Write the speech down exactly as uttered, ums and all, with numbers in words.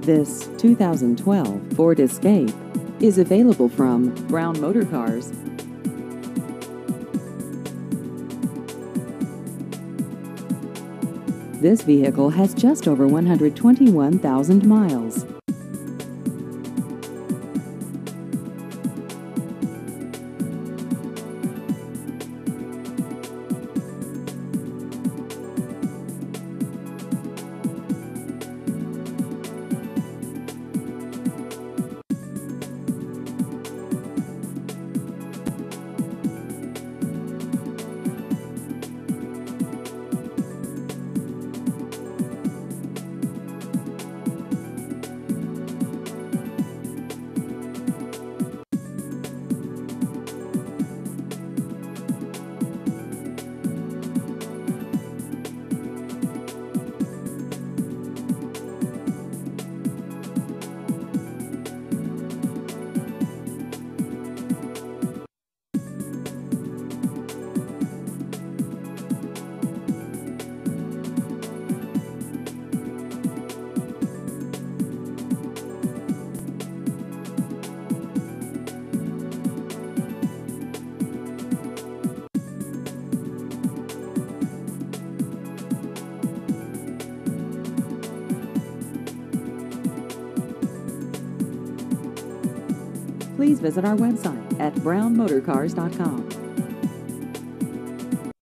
This two thousand twelve Ford Escape is available from Brown Motor Cars. This vehicle has just over one hundred twenty-one thousand miles. Please visit our website at brown motor cars dot com.